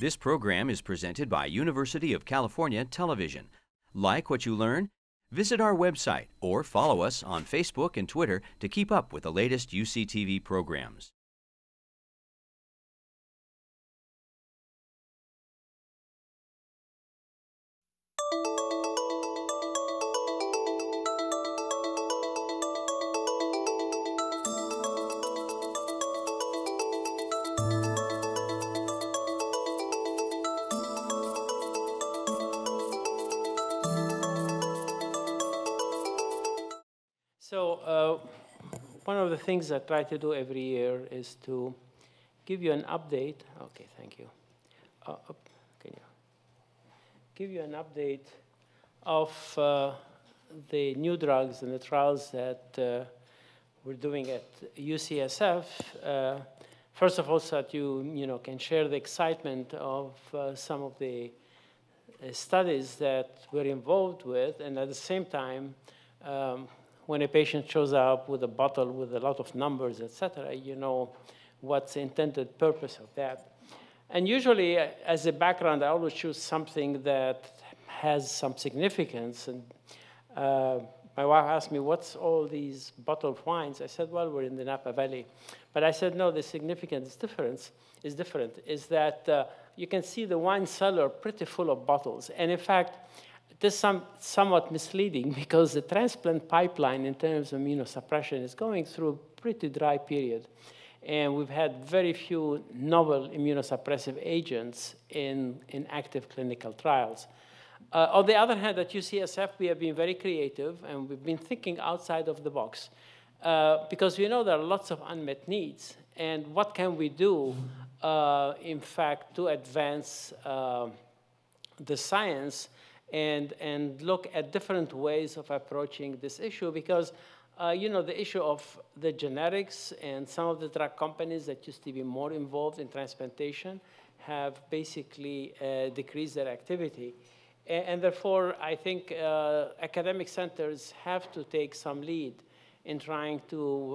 This program is presented by University of California Television. Like what you learn? Visit our website or follow us on Facebook and Twitter to keep up with the latest UCTV programs. So one of the things I try to do every year is to give you an update. Okay, thank you. Can you give you an update of the new drugs and the trials that we're doing at UCSF. First of all, so that you can share the excitement of some of the studies that we're involved with, and at the same time, when a patient shows up with a bottle with a lot of numbers, et cetera, you know what's the intended purpose of that. And usually, as a background, I always choose something that has some significance. And my wife asked me, what's all these bottled wines? I said, well, we're in the Napa Valley. But I said, no, the significance is different, is that you can see the wine cellar pretty full of bottles. And in fact, this is somewhat misleading because the transplant pipeline in terms of immunosuppression is going through a pretty dry period. And we've had very few novel immunosuppressive agents in active clinical trials. On the other hand, at UCSF, we have been very creative, and we've been thinking outside of the box because we know there are lots of unmet needs. And what can we do, in fact, to advance the science and look at different ways of approaching this issue? Because the issue of the generics and some of the drug companies that used to be more involved in transplantation have basically decreased their activity. And therefore, I think academic centers have to take some lead in trying to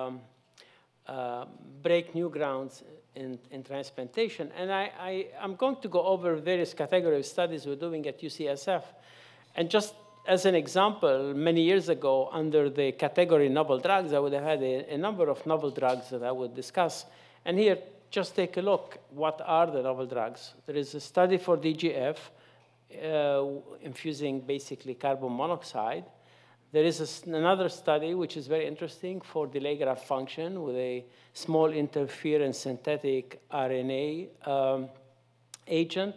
break new grounds in transplantation. And I'm going to go over various categories of studies we're doing at UCSF. And just as an example, many years ago, under the category novel drugs, I would have had a number of novel drugs that I would discuss. And here, just take a look. What are the novel drugs? There is a study for DGF, infusing basically carbon monoxide. There is another study, which is very interesting, for delayed graft function with a small interference synthetic RNA agent.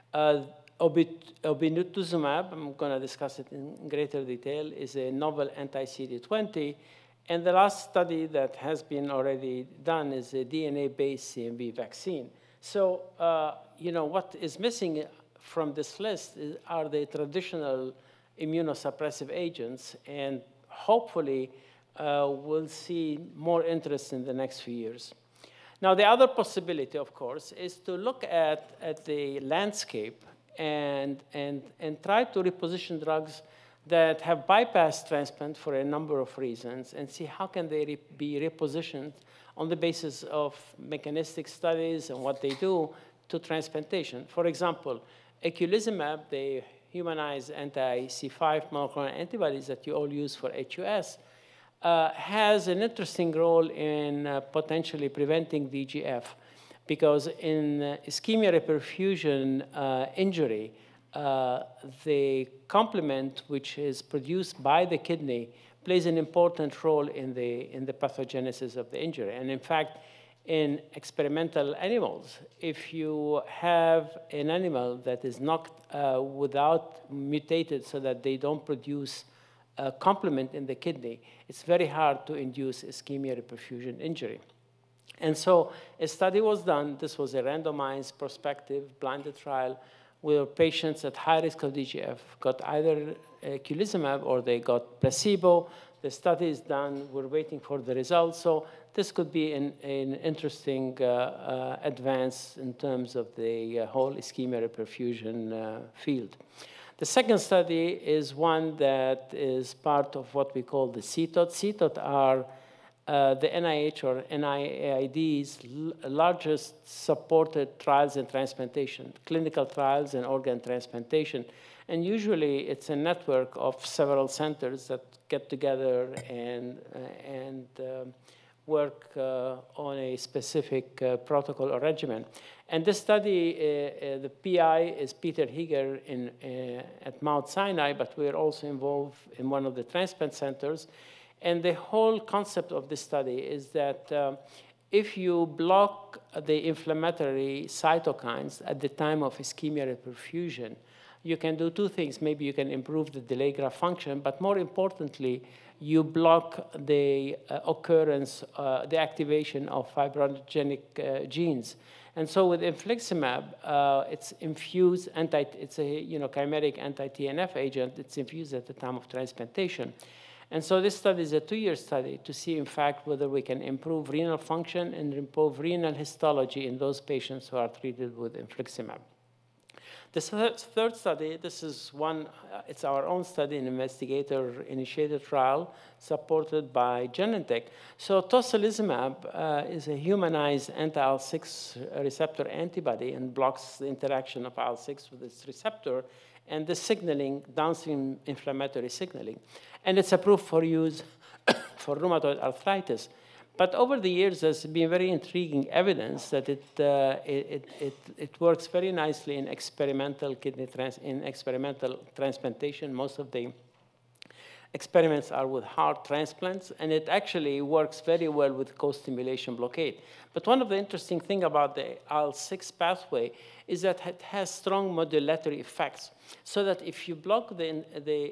Obinutuzumab, I'm going to discuss it in greater detail, is a novel anti-CD20. And the last study that has been already done is a DNA-based CMV vaccine. So, what is missing from this list are the traditional immunosuppressive agents, and hopefully we'll see more interest in the next few years. Now, the other possibility, of course, is to look at the landscape and try to reposition drugs that have bypassed transplant for a number of reasons and see how can they be repositioned on the basis of mechanistic studies and what they do to transplantation. For example, eculizumab, the humanized anti-C5 monoclonal antibodies that you all use for HUS, has an interesting role in potentially preventing VGF, because in ischemia reperfusion injury, the complement which is produced by the kidney plays an important role in the pathogenesis of the injury. And in fact, in experimental animals, if you have an animal that is knocked without mutated so that they don't produce a complement in the kidney, it's very hard to induce ischemia reperfusion injury. And so a study was done. This was a randomized, prospective, blinded trial where patients at high risk of DGF got either eculizumab or they got placebo. The study is done. We're waiting for the results. So this could be an interesting advance in terms of the whole ischemia reperfusion field. The second study is one that is part of what we call the CTOT. CTOT are the NIH or NIAID's largest supported trials in transplantation, clinical trials in organ transplantation. And usually it's a network of several centers that get together and work on a specific protocol or regimen. And this study, the PI is Peter Heger at Mount Sinai, but we're also involved in one of the transplant centers. And the whole concept of this study is that if you block the inflammatory cytokines at the time of ischemia reperfusion, you can do two things. Maybe you can improve the delay graft function, but more importantly, you block the occurrence, the activation of fibrogenic genes. And so with infliximab, it's infused, it's a chimeric anti-TNF agent. It's infused at the time of transplantation. And so this study is a 2-year study to see, in fact, whether we can improve renal function and improve renal histology in those patients who are treated with infliximab. The third study, this is one, it's our own study, an investigator-initiated trial supported by Genentech. So tocilizumab is a humanized anti-IL-6 receptor antibody and blocks the interaction of IL-6 with its receptor and the signaling, downstream inflammatory signaling. And it's approved for use for rheumatoid arthritis. But over the years, there's been very intriguing evidence that it works very nicely in experimental experimental transplantation. Most of the experiments are with heart transplants, and it actually works very well with co-stimulation blockade. But one of the interesting things about the IL-6 pathway is that it has strong modulatory effects, so that if you block the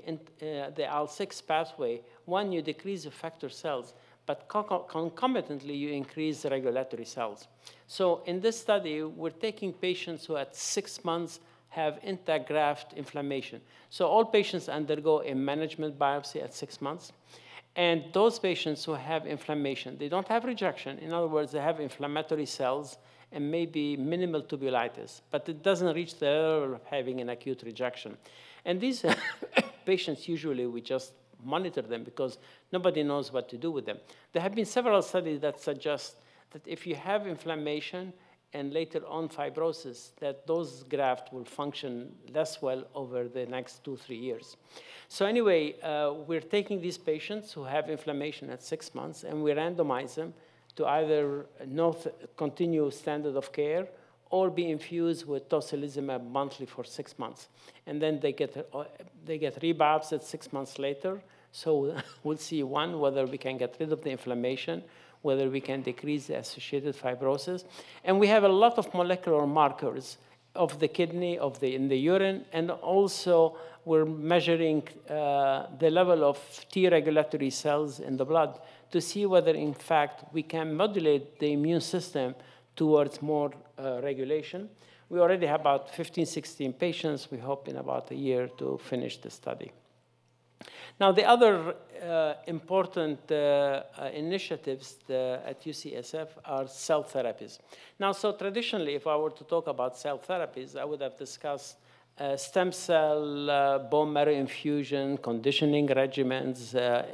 IL-6 pathway, one, you decrease effector cells, but concomitantly, you increase the regulatory cells. So in this study, we're taking patients who at 6 months have intact graft inflammation. So all patients undergo a management biopsy at 6 months. And those patients who have inflammation, they don't have rejection. In other words, they have inflammatory cells and maybe minimal tubulitis, but it doesn't reach the level of having an acute rejection. And these patients, usually, we just monitor them because nobody knows what to do with them. There have been several studies that suggest that if you have inflammation and later on fibrosis, that those grafts will function less well over the next 2-3 years. So anyway, we're taking these patients who have inflammation at 6 months, and we randomize them to either not continue standard of care or be infused with tocilizumab monthly for 6 months. And then they get rebiopsied 6 months later. So we'll see, one, whether we can get rid of the inflammation, whether we can decrease the associated fibrosis. And we have a lot of molecular markers of the kidney, in the urine, and also we're measuring the level of T regulatory cells in the blood to see whether, in fact, we can modulate the immune system towards more regulation. We already have about 15, 16 patients. We hope in about a year to finish the study. Now, the other important initiatives at UCSF are cell therapies. Now, so traditionally, if I were to talk about cell therapies, I would have discussed stem cell, bone marrow infusion, conditioning regimens,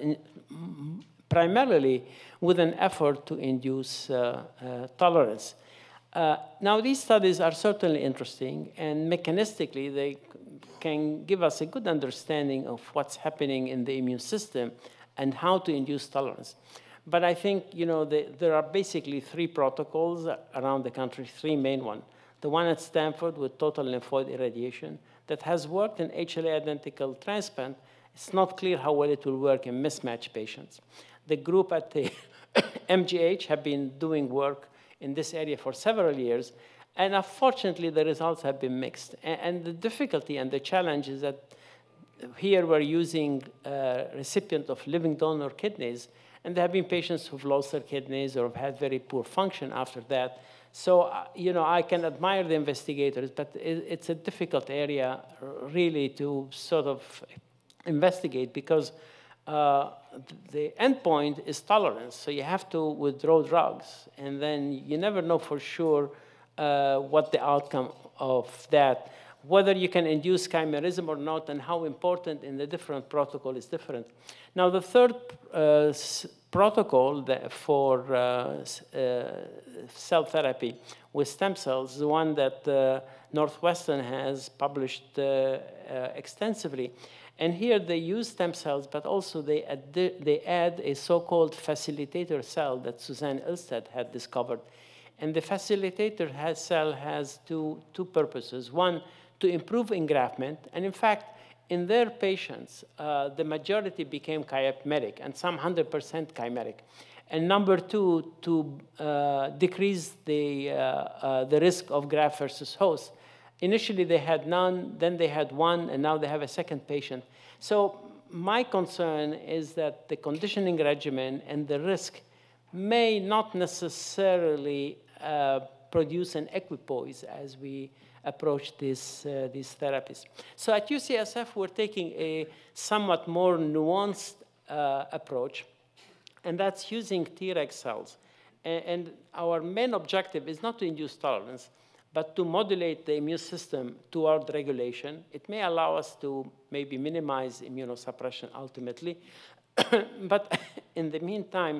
primarily with an effort to induce tolerance. Now, these studies are certainly interesting, and mechanistically, they can give us a good understanding of what's happening in the immune system and how to induce tolerance. But I think, there are basically 3 protocols around the country, 3 main ones. The one at Stanford with total lymphoid irradiation that has worked in HLA identical transplant. It's not clear how well it will work in mismatched patients. The group at the MGH have been doing work in this area for several years, and unfortunately, the results have been mixed. And the difficulty and the challenge is that here we're using recipient of living donor kidneys, and there have been patients who've lost their kidneys or have had very poor function after that. So, I can admire the investigators, but it's a difficult area really to sort of investigate because the endpoint is tolerance. So you have to withdraw drugs, and then you never know for sure what the outcome of that, whether you can induce chimerism or not, and how important in the different protocol is different. Now, the third protocol for cell therapy with stem cells, the one that Northwestern has published extensively. And here they use stem cells, but also they add a so-called facilitator cell that Suzanne Ilstedt had discovered. And the facilitator cell has two purposes. One, to improve engraftment. And in fact, in their patients, the majority became chimeric, and some 100% chimeric. And number two, to decrease the risk of graft versus host. Initially, they had none, then they had one, and now they have a second patient. So my concern is that the conditioning regimen and the risk may not necessarily produce an equipoise as we approach these therapies. So at UCSF, we're taking a somewhat more nuanced approach, and that's using Treg cells. And our main objective is not to induce tolerance, but to modulate the immune system toward regulation. It may allow us to maybe minimize immunosuppression ultimately. But in the meantime,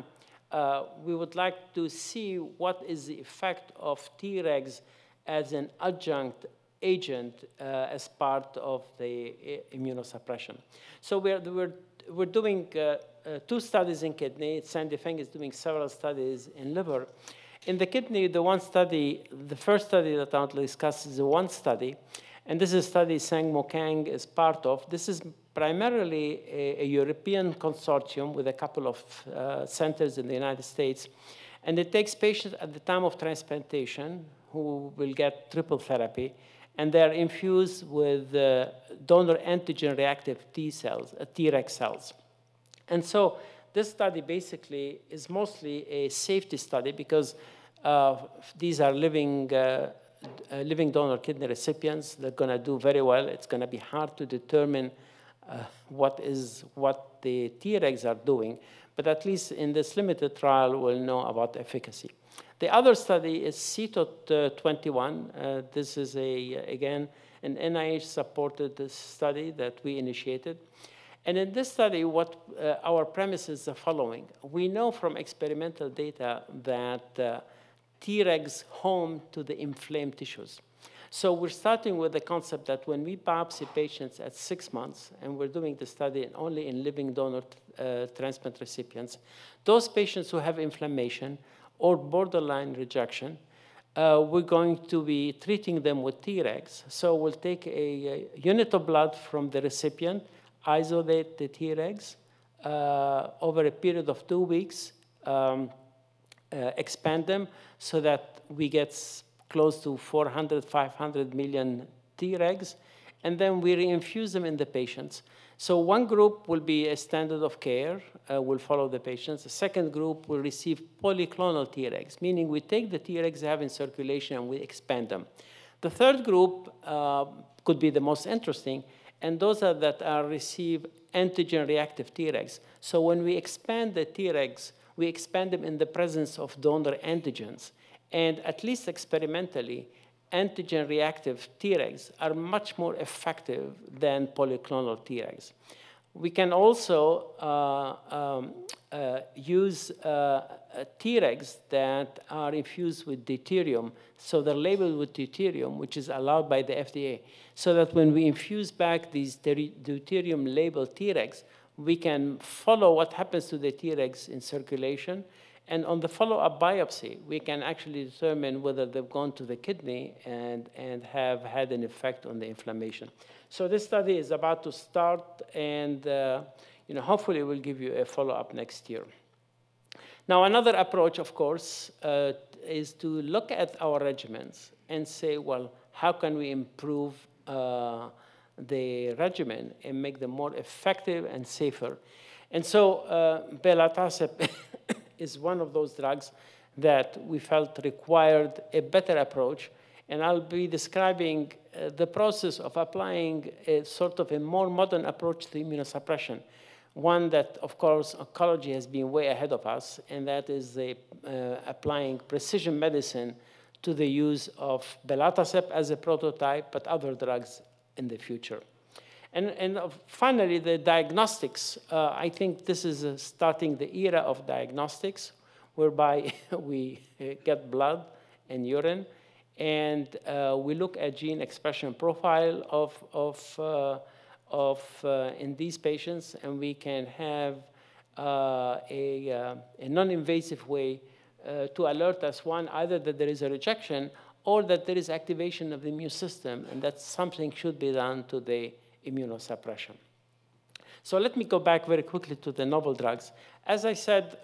we would like to see what is the effect of Tregs as an adjunct agent as part of the immunosuppression. So we're doing 2 studies in kidney. Sandy Feng is doing several studies in liver. In the kidney, the first study that I'll discuss is the one study, and this is a study Sang-Mo Kang is part of. This is primarily a European consortium with a couple of centers in the United States, and it takes patients at the time of transplantation who will get triple therapy, and they're infused with donor antigen-reactive T cells, Treg cells. And so this study basically is mostly a safety study because these are living donor kidney recipients. They're going to do very well. It's going to be hard to determine what the Tregs are doing, but at least in this limited trial, we'll know about efficacy. The other study is CTOT-21. This is, again, an NIH-supported study that we initiated. And in this study, what our premise is the following. We know from experimental data that Tregs home to the inflamed tissues. So we're starting with the concept that when we biopsy patients at 6 months, and we're doing the study only in living donor transplant recipients, those patients who have inflammation or borderline rejection, we're going to be treating them with Tregs. So we'll take a unit of blood from the recipient, isolate the Tregs over a period of 2 weeks, expand them so that we get close to 400, 500 million Tregs, and then we reinfuse them in the patients. So one group will be a standard of care, will follow the patients. The second group will receive polyclonal Tregs, meaning we take the Tregs they have in circulation and we expand them. The third group could be the most interesting, and those that receive antigen-reactive Tregs. So when we expand the Tregs, we expand them in the presence of donor antigens. And at least experimentally, antigen-reactive Tregs are much more effective than polyclonal Tregs. We can also use Tregs that are infused with deuterium, so they're labeled with deuterium, which is allowed by the FDA, so that when we infuse back these deuterium-labeled Tregs, we can follow what happens to the Tregs in circulation, and on the follow-up biopsy, we can actually determine whether they've gone to the kidney and have had an effect on the inflammation. So this study is about to start, and hopefully we'll give you a follow-up next year. Now, another approach, of course, is to look at our regimens and say, well, how can we improve the regimen and make them more effective and safer? And so belatacept is one of those drugs that we felt required a better approach. And I'll be describing the process of applying a sort of a more modern approach to immunosuppression, one that, of course, oncology has been way ahead of us, and that is applying precision medicine to the use of belatacept as a prototype, but other drugs in the future. And finally, the diagnostics. I think this is starting the era of diagnostics, whereby we get blood and urine, and we look at gene expression profile in these patients, and we can have a non-invasive way to alert us, one, either that there is a rejection or that there is activation of the immune system, and that something should be done to the immunosuppression. So let me go back very quickly to the novel drugs. As I said,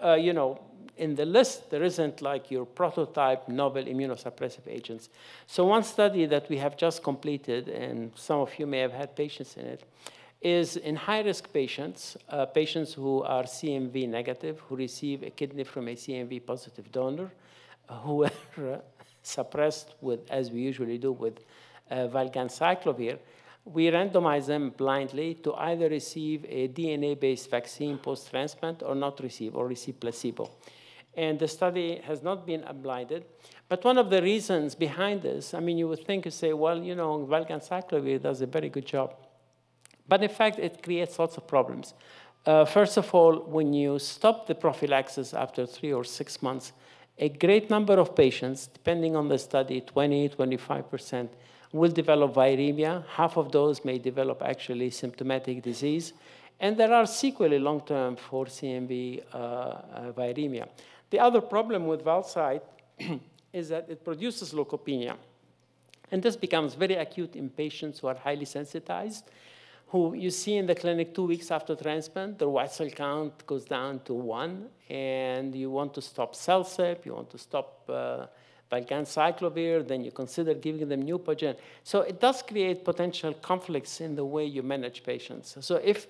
in the list, there isn't like your prototype novel immunosuppressive agents. So one study that we have just completed, and some of you may have had patients in it, is in high-risk patients, patients who are CMV negative, who receive a kidney from a CMV positive donor, who were suppressed with, as we usually do with valganciclovir. We randomize them blindly to either receive a DNA-based vaccine post-transplant or not receive, or receive placebo. And the study has not been unblinded. But one of the reasons behind this, I mean, you would think, you say, well, valganciclovir does a very good job. But in fact, it creates lots of problems. First of all, when you stop the prophylaxis after 3 or 6 months, a great number of patients, depending on the study, 20, 25%, will develop viremia. Half of those may develop actually symptomatic disease. And there are sequelae long-term for CMV viremia. The other problem with Valcide is that it produces leukopenia. And this becomes very acute in patients who are highly sensitized, who you see in the clinic 2 weeks after transplant, their white cell count goes down to 1, and you want to stop CellCept, you want to stop valganciclovir, then you consider giving them Neupogen. So it does create potential conflicts in the way you manage patients. So if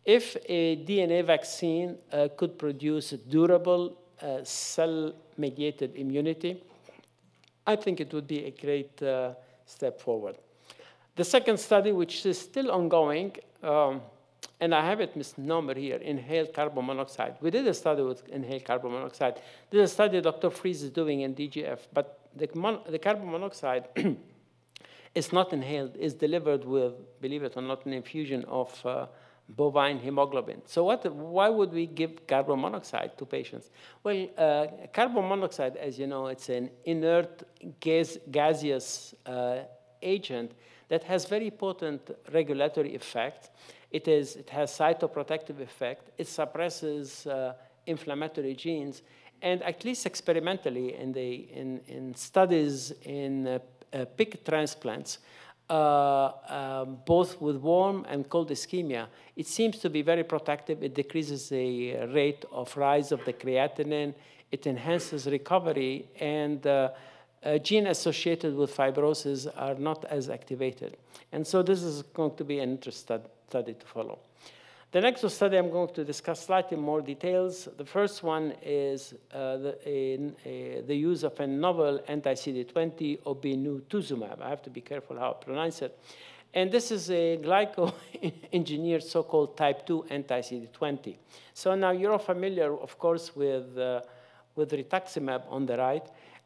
a DNA vaccine could produce durable cell-mediated immunity, I think it would be a great step forward. The second study, which is still ongoing, and I have it misnomer here, inhaled carbon monoxide. We did a study with inhaled carbon monoxide. This is a study Dr. Fries is doing in DGF, but the carbon monoxide is not inhaled, is delivered with, believe it or not, an infusion of bovine hemoglobin. So why would we give carbon monoxide to patients? Well, carbon monoxide, as you know, it's an inert gaseous agent that has very potent regulatory effect. It has cytoprotective effect. It suppresses inflammatory genes. And at least experimentally in studies in pig transplants, both with warm and cold ischemia, it seems to be very protective. It decreases the rate of rise of the creatinine. It enhances recovery, and genes associated with fibrosis are not as activated. And so this is going to be an interesting study to follow. The next study I'm going to discuss slightly more details. The first one is the use of a novel anti-CD20, obinutuzumab. I have to be careful how I pronounce it. And this is a glyco-engineered so-called type 2 anti-CD20. So now you're all familiar, of course, with rituximab on the right.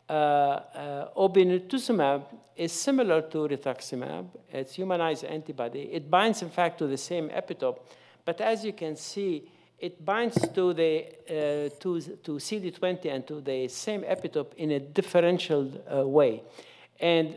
Obinutuzumab is similar to rituximab. It's humanized antibody. It binds, in fact, to the same epitope. But as you can see, it binds to to CD20 and to the same epitope in a differential way. And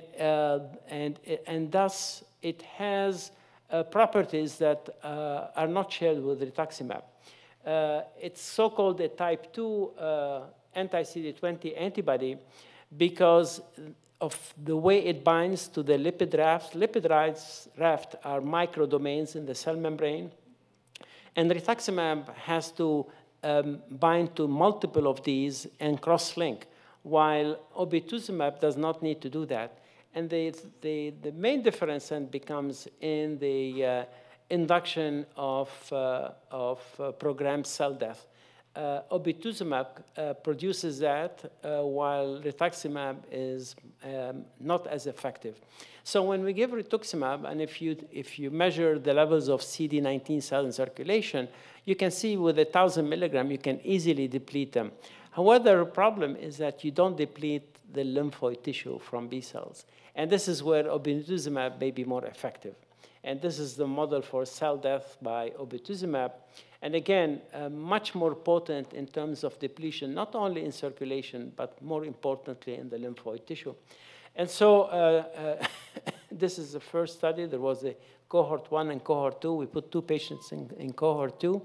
thus, it has properties that are not shared with rituximab. It's so-called a type 2 anti-CD20 antibody because of the way it binds to the lipid raft. Lipid raft are microdomains in the cell membrane. And rituximab has to bind to multiple of these and cross-link, while obinutuzumab does not need to do that. And the main difference then becomes in the induction of programmed cell death. Obinutuzumab produces that, while rituximab is not as effective. So when we give rituximab, and if you measure the levels of CD19 cells in circulation, you can see with 1,000 milligrams, you can easily deplete them. However, the problem is that you don't deplete the lymphoid tissue from B cells. And this is where obinutuzumab may be more effective. And this is the model for cell death by obinutuzumab. And again, much more potent in terms of depletion, not only in circulation, but more importantly in the lymphoid tissue. And so this is the first study. There was a cohort 1 and cohort 2. We put 2 patients in cohort 2.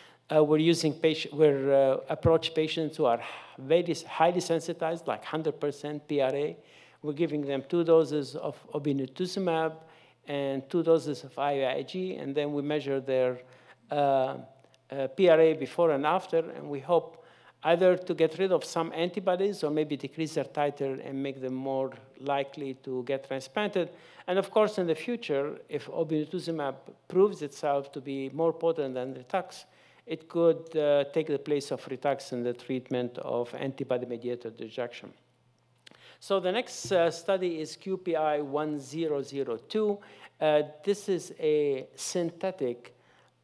We're approach patients who are very highly sensitized, like 100% PRA. We're giving them 2 doses of obinutuzumab and 2 doses of IVIG, and then we measure their PRA before and after, and we hope either to get rid of some antibodies or maybe decrease their titer and make them more likely to get transplanted. And of course, in the future, if obinutuzumab proves itself to be more potent than Ritux, it could take the place of Ritux in the treatment of antibody-mediated rejection. So the next study is QPI 1002. This is a synthetic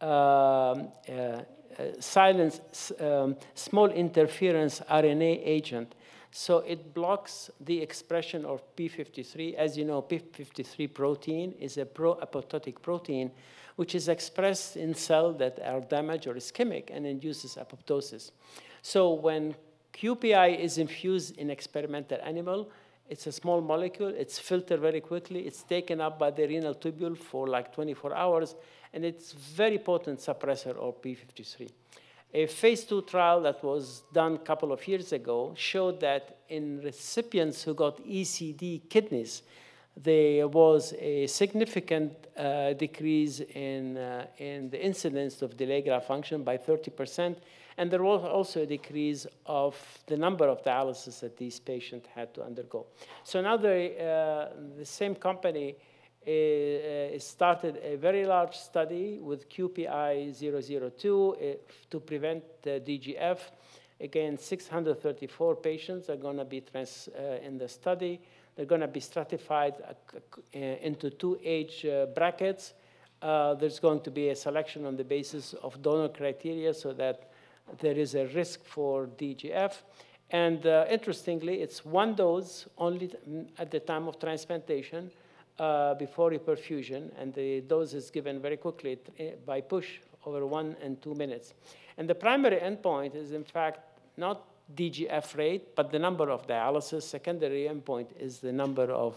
small interference RNA agent. So it blocks the expression of p53. As you know, p53 protein is a pro-apoptotic protein, which is expressed in cells that are damaged or ischemic and induces apoptosis. So when QPI is infused in experimental animal, it's a small molecule, it's filtered very quickly, it's taken up by the renal tubule for like 24 hours, and it's very potent suppressor of p53. A phase 2 trial that was done a couple of years ago showed that in recipients who got ECD kidneys, there was a significant decrease in the incidence of delayed graft function by 30%, and there was also a decrease of the number of dialysis that these patients had to undergo. So now the same company started a very large study with QPI 002 to prevent DGF. Again, 634 patients are going to be in the study. They're going to be stratified into 2 age brackets. There's going to be a selection on the basis of donor criteria so that there is a risk for DGF. And interestingly, it's 1 dose only at the time of transplantation before reperfusion, and the dose is given very quickly by push over 1 and 2 minutes. And the primary endpoint is, in fact, not DGF rate, but the number of dialysis. Secondary endpoint is the number of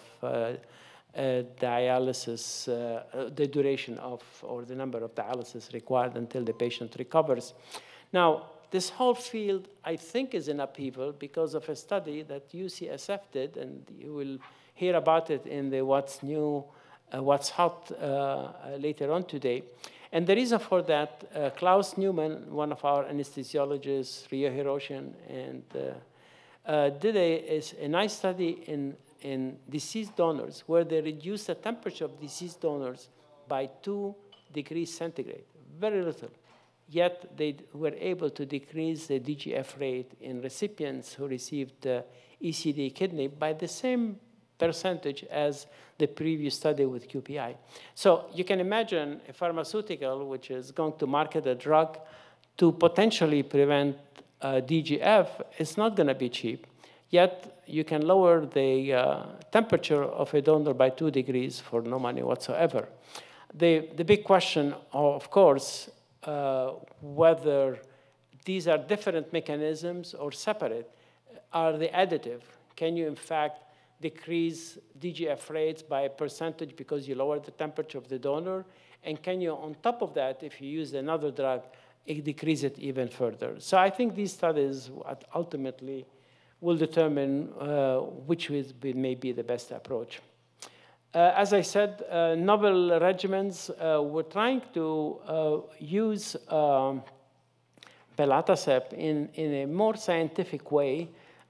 dialysis, the duration of, or the number of dialysis required until the patient recovers. Now, this whole field, I think, is in upheaval because of a study that UCSF did, and you will hear about it in the What's New, What's Hot later on today. And the reason for that, Klaus Newman, one of our anesthesiologists, Rio Hiroshin, and did a nice study in deceased donors where they reduced the temperature of deceased donors by 2 degrees centigrade, very little. Yet they were able to decrease the DGF rate in recipients who received ECD kidney by the same percentage as the previous study with QPI. So you can imagine a pharmaceutical which is going to market a drug to potentially prevent DGF. It's not going to be cheap. Yet you can lower the temperature of a donor by 2 degrees for no money whatsoever. The big question, of course, whether these are different mechanisms or separate. Are they additive? Can you, in fact, decrease DGF rates by a percentage because you lower the temperature of the donor? And can you, on top of that, if you use another drug, decrease it even further? So I think these studies ultimately will determine which may be the best approach. As I said, novel regimens, we're trying to use belatacept in a more scientific way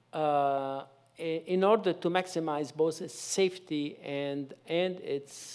in order to maximize both its safety and its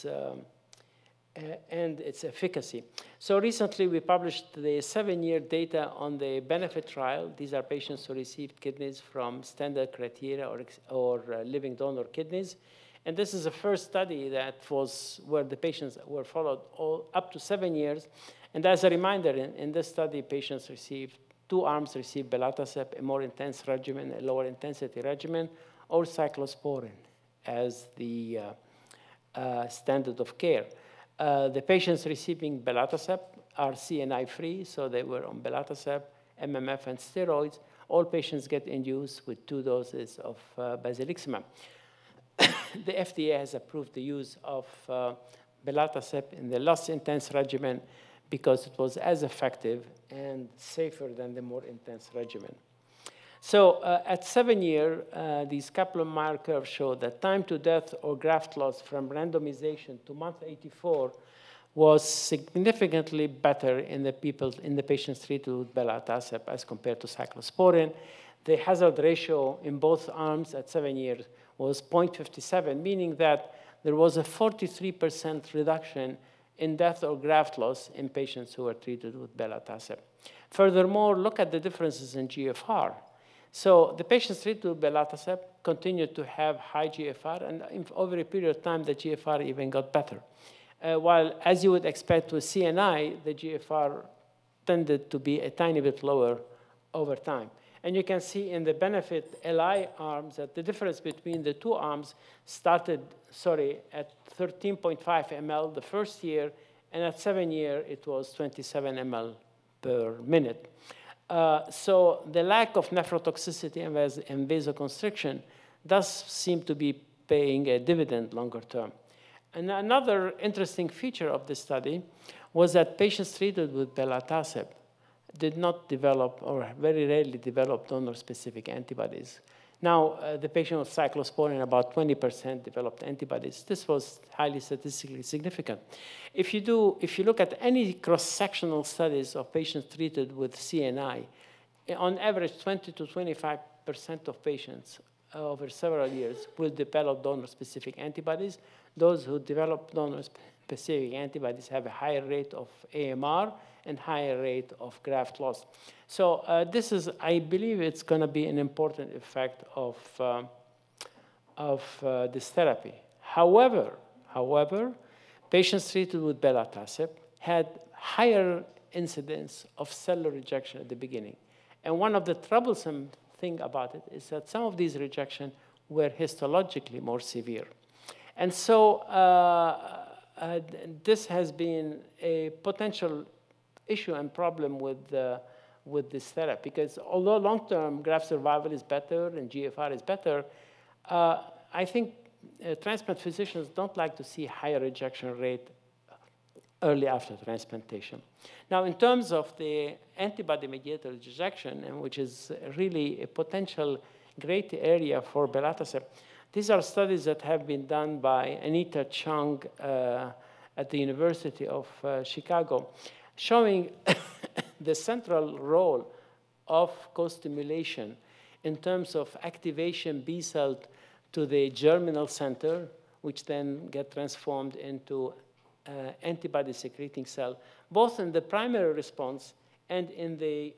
efficacy. So recently we published the 7-year data on the benefit trial. These are patients who received kidneys from standard criteria or living donor kidneys. And this is the first study that was where the patients were followed up to 7 years. And as a reminder, in this study, patients received 2 arms received belatacept, a more intense regimen, a lower intensity regimen, or cyclosporin as the standard of care. The patients receiving belatacept are CNI-free, so they were on belatacept, MMF, and steroids. All patients get induced with 2 doses of basiliximab. The FDA has approved the use of belatacept in the less intense regimen because it was as effective and safer than the more intense regimen. So at 7 years, these Kaplan-Meier curves show that time to death or graft loss from randomization to month 84 was significantly better in the patients treated with belatacept as compared to cyclosporine. The hazard ratio in both arms at 7 years was 0.57, meaning that there was a 43% reduction in death or graft loss in patients who were treated with belatacept. Furthermore, look at the differences in GFR. So the patients treated with belatacept continued to have high GFR, and over a period of time, the GFR even got better. While, as you would expect with CNI, the GFR tended to be a tiny bit lower over time. And you can see in the benefit LI arms that the difference between the 2 arms started, at 13.5 ml the first year, and at 7 years, it was 27 ml per minute. So the lack of nephrotoxicity and vasoconstriction does seem to be paying a dividend longer term. And another interesting feature of this study was that patients treated with belatacept did not develop, or very rarely developed, donor-specific antibodies. Now, the patient with cyclosporine, about 20% developed antibodies. This was highly statistically significant. If you look at any cross-sectional studies of patients treated with CNI, on average, 20 to 25% of patients over several years will develop donor-specific antibodies. Those who develop donor-specific antibodies have a higher rate of AMR and higher rate of graft loss. So I believe it's going to be an important effect of this therapy. However, patients treated with belatacept had higher incidence of cellular rejection at the beginning. And one of the troublesome things about it is that some of these rejections were histologically more severe. And so this has been a potential issue and problem with this therapy, because although long-term graft survival is better and GFR is better, I think transplant physicians don't like to see higher rejection rate early after transplantation. Now, in terms of the antibody-mediated rejection, which is really a potential great area for belatacept, these are studies that have been done by Anita Chung at the University of Chicago, showing the central role of co-stimulation in terms of activation B cell to the germinal center, which then get transformed into antibody-secreting cell, both in the primary response and in the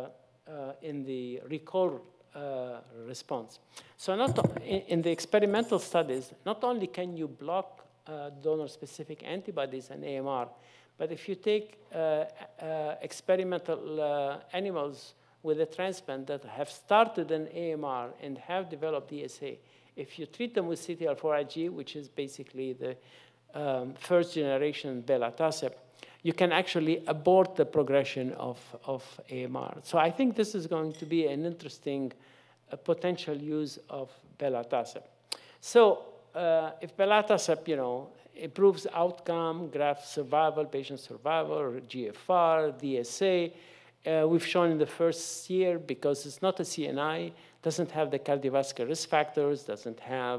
recall response. So in the experimental studies, not only can you block donor-specific antibodies and AMR, but if you take experimental animals with a transplant that have started an AMR and have developed DSA, if you treat them with CTLA-4 Ig, which is basically the first-generation belatacept, you can actually abort the progression of AMR. So I think this is going to be an interesting potential use of belatacept. So if belatacept, improves outcome, graft survival, patient survival, or GFR, DSA, we've shown in the first year, because it's not a CNI, doesn't have the cardiovascular risk factors, doesn't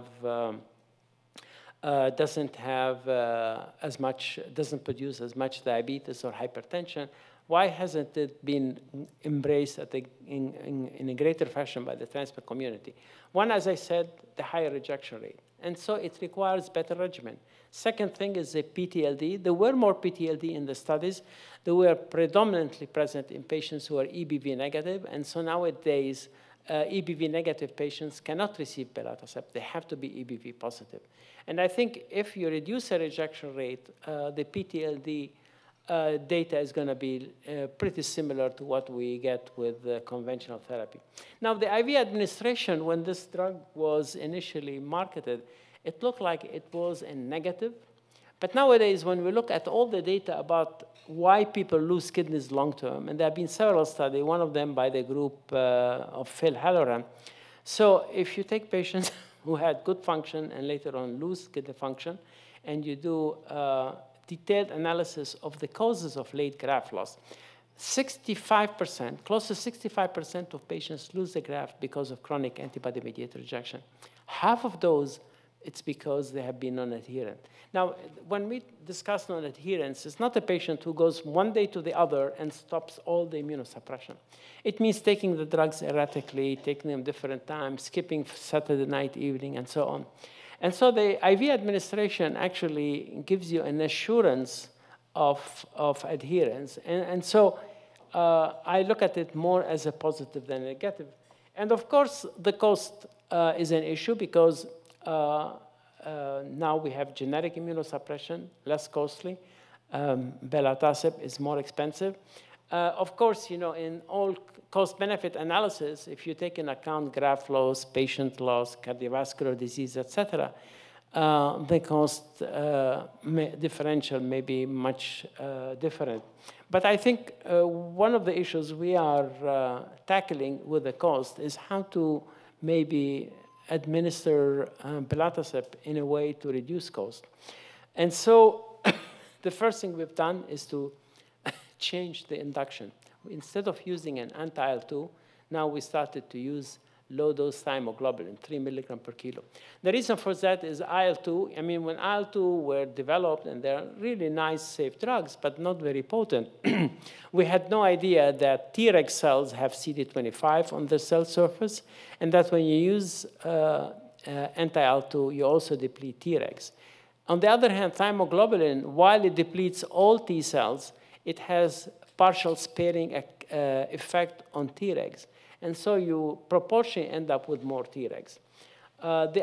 produce as much diabetes or hypertension. Why hasn't it been embraced in a greater fashion by the transplant community? One, as I said, the higher rejection rate. And so it requires better regimen. Second thing is the PTLD. There were more PTLD in the studies. They were predominantly present in patients who are EBV negative. And so nowadays, EBV negative patients cannot receive belatacept. They have to be EBV positive. And I think if you reduce the rejection rate, the PTLD data is going to be pretty similar to what we get with conventional therapy. Now, the IV administration, when this drug was initially marketed, it looked like it was a negative, But nowadays, when we look at all the data about why people lose kidneys long-term, and there have been several studies, one of them by the group of Phil Halloran. So if you take patients who had good function and later on lose kidney function, and you do detailed analysis of the causes of late graft loss, 65%, close to 65% of patients lose the graft because of chronic antibody-mediated rejection. Half of those, it's because they have been non-adherent. Now, when we discuss non-adherence, it's not a patient who goes one day to the other and stops all the immunosuppression. It means taking the drugs erratically, taking them different times, skipping Saturday night, evening, and so on. And so the IV administration actually gives you an assurance of adherence. And so I look at it more as a positive than a negative. And of course, the cost is an issue because now we have generic immunosuppression, less costly. Belatacept is more expensive. Of course, you know, in all cost-benefit analysis, if you take into account graft loss, patient loss, cardiovascular disease, et cetera, the cost differential may be much different. But I think one of the issues we are tackling with the cost is how to maybe administer belatacept in a way to reduce cost. And so the first thing we've done is to change the induction. Instead of using an anti-IL-2, now we started to use low-dose thymoglobulin, 3 milligrams per kilo. The reason for that is IL-2. I mean, when IL-2 were developed, and they're really nice, safe drugs, but not very potent, we had no idea that Treg cells have CD25 on the cell surface, and that when you use anti-IL-2, you also deplete Tregs. On the other hand, thymoglobulin, while it depletes all T cells, it has partial sparing effect on Tregs. And so you proportionally end up with more Tregs. The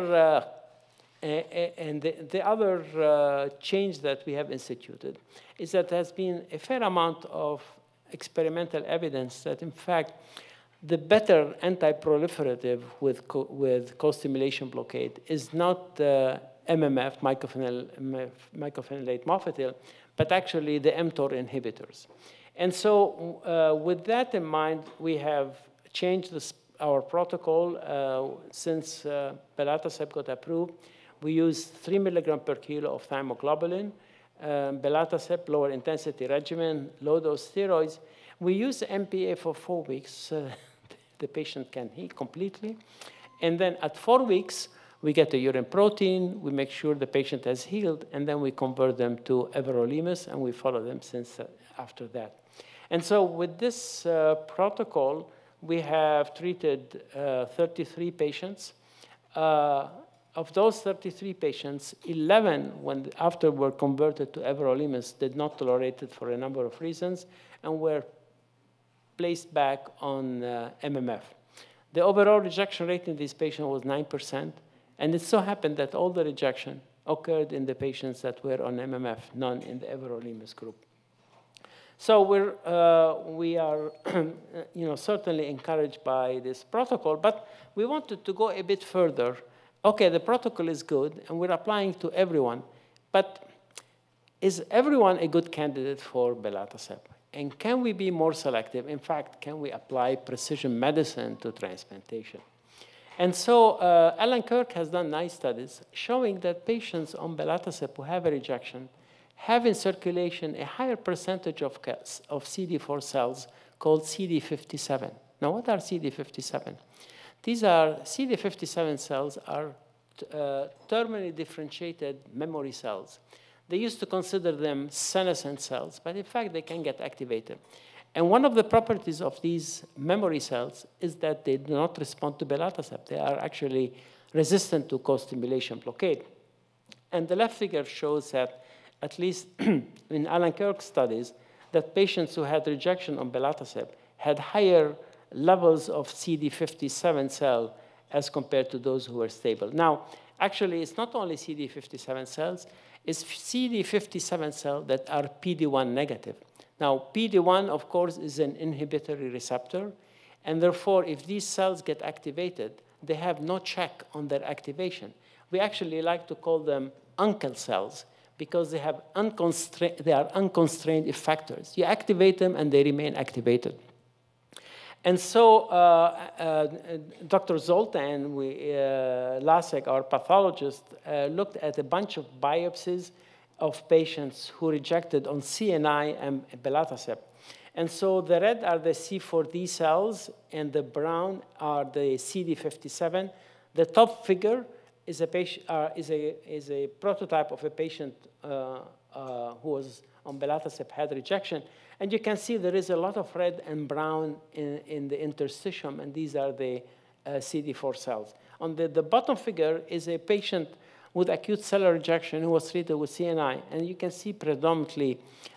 other change that we have instituted is that there has been a fair amount of experimental evidence that, in fact, the better anti-proliferative with co-stimulation blockade is not MMF, mycophenolate mofetil, but actually the mTOR inhibitors. And so with that in mind, we have changed our protocol. Since belatacept got approved, we use 3 milligrams per kilo of thymoglobulin, belatacept, lower intensity regimen, low-dose steroids. We use MPA for 4 weeks so the patient can heal completely. And then at 4 weeks, we get the urine protein, we make sure the patient has healed, and then we convert them to everolimus, and we follow them since after that. And so with this protocol, we have treated 33 patients. Of those 33 patients, 11, after were converted to everolimus, did not tolerate it for a number of reasons, and were placed back on MMF. The overall rejection rate in this patient was 9%, and it so happened that all the rejection occurred in the patients that were on MMF, none in the everolimus group. So we are certainly encouraged by this protocol, but we wanted to go a bit further. Okay, the protocol is good, and we're applying to everyone, but is everyone a good candidate for belatacept? And can we be more selective? In fact, can we apply precision medicine to transplantation? And so Alan Kirk has done nice studies showing that patients on belatacept who have a rejection have in circulation a higher percentage of CD4 cells called CD57. Now, what are CD57? These are CD57 cells are terminally differentiated memory cells. They used to consider them senescent cells, but in fact, they can get activated. And one of the properties of these memory cells is that they do not respond to belatacept. They are actually resistant to co-stimulation blockade. And the left figure shows that, at least in Alan Kirk's studies, that patients who had rejection on belatacept had higher levels of CD57 cell as compared to those who were stable. Now, actually, it's not only CD57 cells, it's CD57 cells that are PD-1 negative. Now, PD-1, of course, is an inhibitory receptor, and therefore, if these cells get activated, they have no check on their activation. We actually like to call them uncle cells, because they are unconstrained effectors. You activate them, and they remain activated. And so Dr. Zoltan, Lasek, our pathologist, looked at a bunch of biopsies of patients who rejected on CNI and belatacept. And so the red are the C4D cells, and the brown are the CD57. The top figure is a prototype of a patient who was on belatacept, had rejection. And you can see there is a lot of red and brown in the interstitium, and these are the CD4 cells. On the bottom figure is a patient with acute cellular rejection who was treated with CNI, and you can see predominantly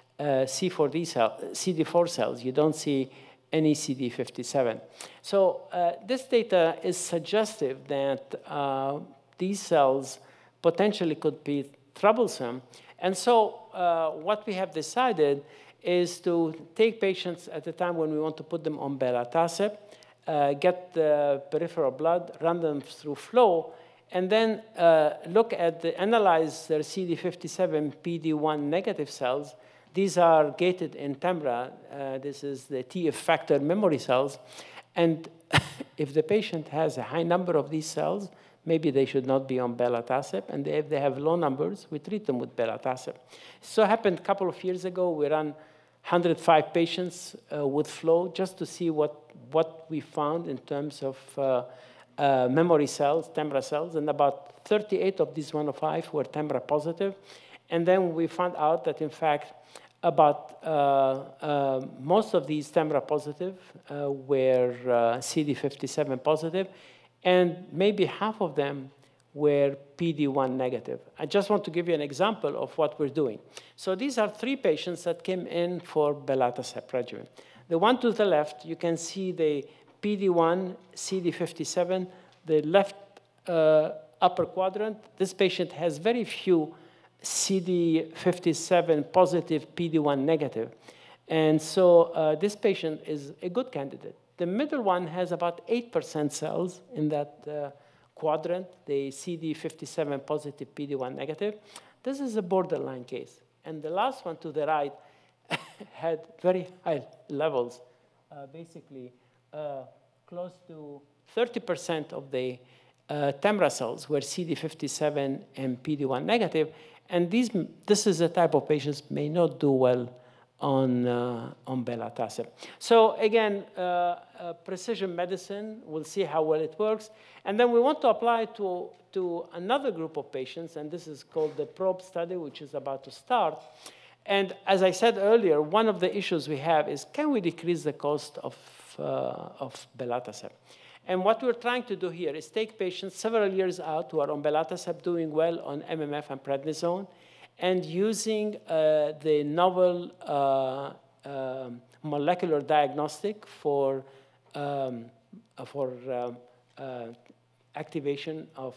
CD4 cells. You don't see any CD57. So this data is suggestive that these cells potentially could be troublesome. And so what we have decided is to take patients at the time when we want to put them on belatacept, get the peripheral blood, run them through flow, and then analyze their CD57 PD1 negative cells. These are gated in TEMRA. This is the T effector memory cells. And if the patient has a high number of these cells, maybe they should not be on belatacept. And if they have low numbers, we treat them with belatacept. So it happened a couple of years ago. We ran 105 patients with flow just to see what we found in terms of memory cells, TEMRA cells. And about 38 of these 105 were TEMRA positive. And then we found out that, in fact, about most of these TEMRA positive were CD57 positive, and maybe half of them were PD1 negative. I just want to give you an example of what we're doing. So these are 3 patients that came in for belatacept regimen. The one to the left, you can see the PD1 CD57, the left upper quadrant. This patient has very few CD57 positive, PD1 negative. And so this patient is a good candidate. The middle one has about 8% cells in that quadrant, the CD57 positive, PD1 negative. This is a borderline case. And the last one to the right had very high levels, basically close to 30% of the TEMRA cells were CD57 and PD1 negative. And this is the type of patients may not do well on belatacept. So again, precision medicine, we'll see how well it works. And then we want to apply to another group of patients, and this is called the PROBE study, which is about to start. And as I said earlier, one of the issues we have is, can we decrease the cost of belatacept? And what we're trying to do here is take patients several years out who are on belatacept doing well on MMF and prednisone, and using the novel molecular diagnostic for activation of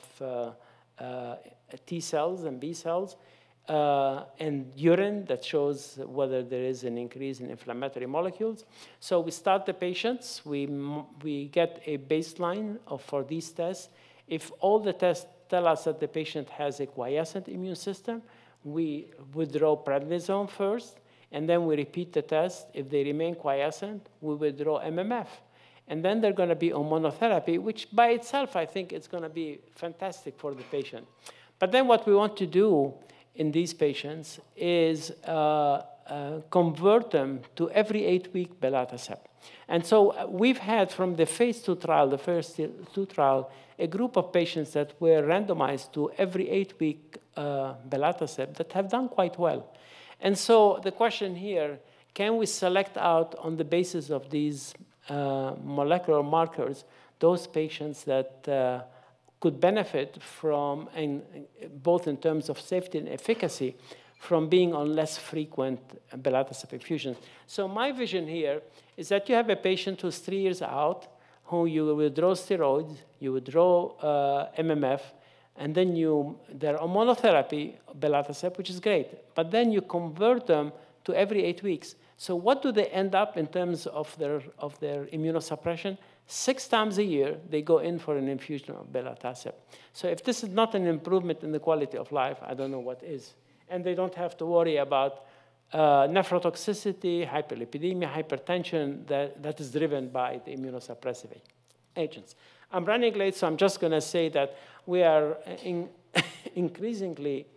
T cells and B cells, and urine that shows whether there is an increase in inflammatory molecules. So we start the patients. We get a baseline for these tests. If all the tests tell us that the patient has a quiescent immune system, we withdraw prednisone first, and then we repeat the test. If they remain quiescent, we withdraw MMF. And then they're going to be on monotherapy, which by itself, I think it's going to be fantastic for the patient. But then what we want to do in these patients is convert them to every 8-week belatacept. And so we've had from the phase 2 trial, the first 2 trial, a group of patients that were randomized to every 8-week belatacept that have done quite well. And so the question here, can we select out on the basis of these molecular markers those patients that could benefit from, both in terms of safety and efficacy, from being on less frequent belatacept infusions? So my vision here is that you have a patient who's 3 years out, who you withdraw steroids, you withdraw MMF, and then they're on monotherapy, belatacept, which is great. But then you convert them to every 8 weeks. So what do they end up in terms of their immunosuppression? 6 times a year, they go in for an infusion of belatacept. So if this is not an improvement in the quality of life, I don't know what is. and they don't have to worry about nephrotoxicity, hyperlipidemia, hypertension that is driven by the immunosuppressive agents. I'm running late, so I'm just going to say that we are increasingly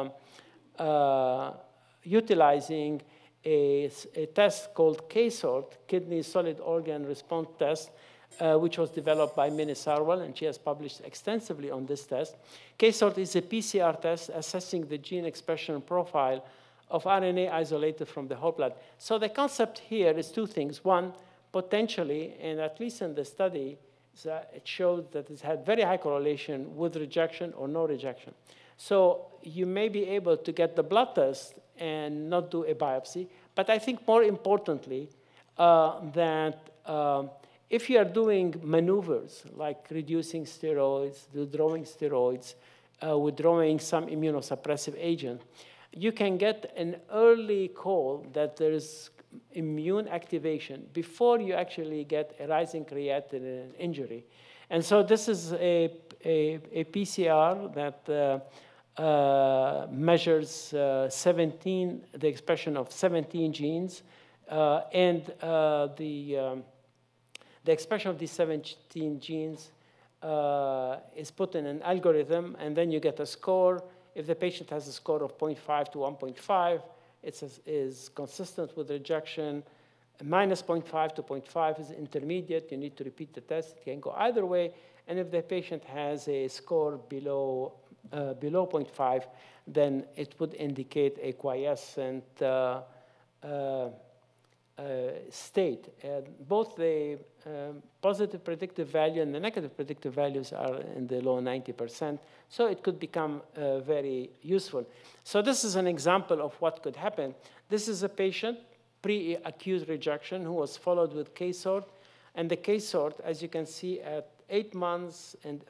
utilizing a test called KSORT, Kidney Solid Organ Response Test, which was developed by Minnie Sarwell, and she has published extensively on this test. KSORT is a PCR test assessing the gene expression profile of RNA isolated from the whole blood. So the concept here is two things. One, potentially, and at least in the study, it showed that it had very high correlation with rejection or no rejection. So you may be able to get the blood test and not do a biopsy. But I think more importantly, that if you are doing maneuvers like reducing steroids, withdrawing steroids, withdrawing some immunosuppressive agent, you can get an early call that there is immune activation before you actually get a rising creatinine injury. And so this is a PCR that measures the expression of 17 genes, and the expression of these 17 genes is put in an algorithm, and then you get a score. If the patient has a score of 0.5 to 1.5, it is consistent with rejection. Minus 0.5 to 0.5 is intermediate. You need to repeat the test. It can go either way. And if the patient has a score below 0.5, then it would indicate a quiescent state. Both the positive predictive value and the negative predictive values are in the low 90%, so it could become very useful. So this is an example of what could happen. This is a patient, pre-acute rejection, who was followed with KSORT, and the KSORT, as you can see, at 8 months and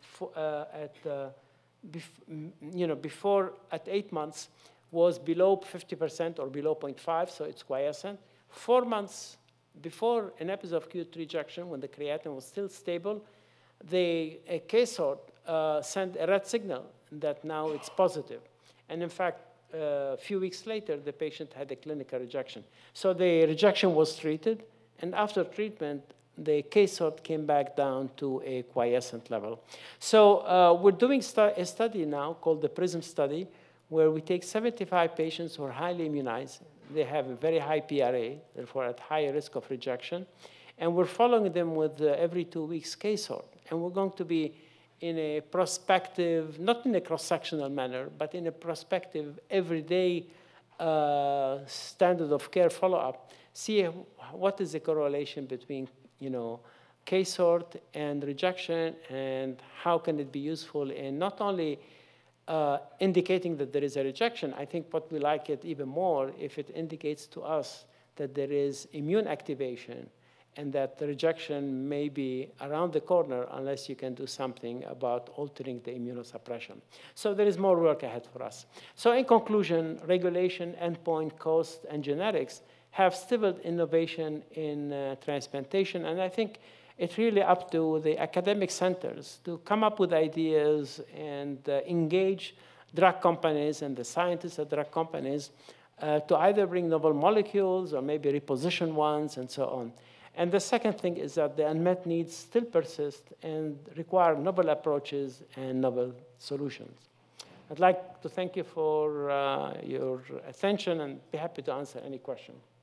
before at 8 months was below 50% or below 0.5, so it's quiescent. 4 months before an episode of acute rejection, when the creatinine was still stable, the KSORT sent a red signal that now it's positive. And in fact, a few weeks later, the patient had a clinical rejection. So the rejection was treated, and after treatment, the KSORT came back down to a quiescent level. So we're doing a study now called the PRISM study, where we take 75 patients who are highly immunized. They have a very high PRA, therefore at higher risk of rejection. And we're following them with every 2 weeks KSORT. And we're going to be in a prospective, not in a cross-sectional manner, but in a prospective, everyday standard of care follow-up, see what is the correlation between KSORT and rejection, and how can it be useful in not only indicating that there is a rejection. I think what we like it even more if it indicates to us that there is immune activation and that the rejection may be around the corner unless you can do something about altering the immunosuppression. So there is more work ahead for us. So in conclusion, regulation, endpoint, cost, and genetics have stifled innovation in transplantation, and I think it's really up to the academic centers to come up with ideas and engage drug companies and the scientists at drug companies to either bring novel molecules or maybe reposition ones and so on. And the second thing is that the unmet needs still persist and require novel approaches and novel solutions. I'd like to thank you for your attention and be happy to answer any question.